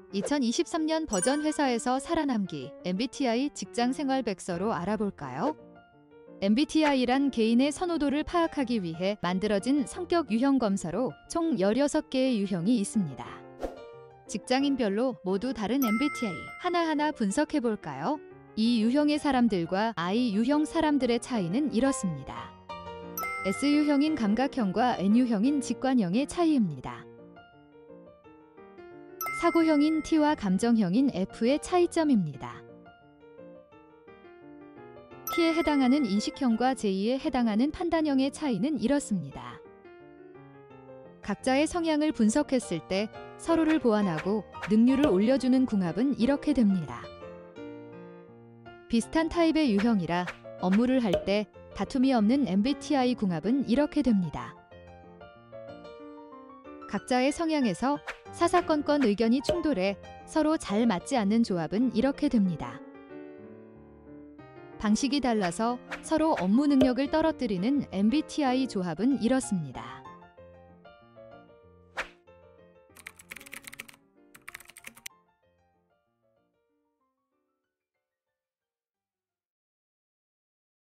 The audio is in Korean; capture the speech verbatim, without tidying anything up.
이천이십삼 년 버전 회사에서 살아남기 엠비티아이 직장생활 백서로 알아볼까요? 엠비티아이란 개인의 선호도를 파악하기 위해 만들어진 성격 유형 검사로 총 열여섯 개의 유형이 있습니다. 직장인별로 모두 다른 엠비티아이 하나하나 분석해볼까요? 이 유형의 사람들과 I 유형 사람들의 차이는 이렇습니다. S 유형인 감각형과 N 유형인 직관형의 차이입니다. 사고형인 T와 감정형인 F의 차이점입니다. T에 해당하는 인식형과 J에 해당하는 판단형의 차이는 이렇습니다. 각자의 성향을 분석했을 때 서로를 보완하고 능률을 올려주는 궁합은 이렇게 됩니다. 비슷한 타입의 유형이라 업무를 할 때 다툼이 없는 엠비티아이 궁합은 이렇게 됩니다. 각자의 성향에서 사사건건 의견이 충돌해 서로 잘 맞지 않는 조합은 이렇게 됩니다. 방식이 달라서 서로 업무 능력을 떨어뜨리는 엠비티아이 조합은 이렇습니다.